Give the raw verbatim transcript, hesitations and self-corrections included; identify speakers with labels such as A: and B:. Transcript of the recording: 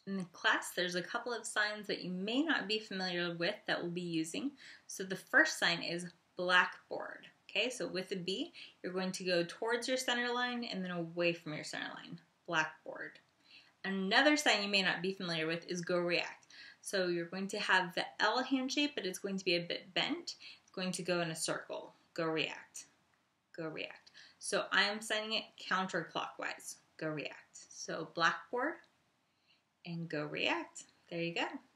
A: In the class, there's a couple of signs that you may not be familiar with that we'll be using. So the first sign is Blackboard. Okay, so with a B, you're going to go towards your center line and then away from your center line. Blackboard. Another sign you may not be familiar with is GoReact. So you're going to have the L hand shape, but it's going to be a bit bent. It's going to go in a circle. GoReact. GoReact. So I am signing it counterclockwise. GoReact. So Blackboard and GoReact. There you go.